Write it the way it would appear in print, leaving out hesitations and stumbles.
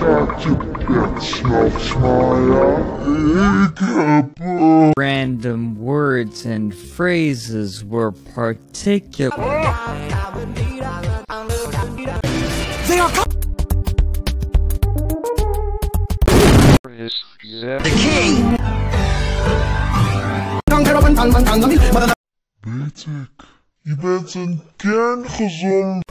Random words and phrases were particular. They are the king. Weet ik, je bent een kerngezond.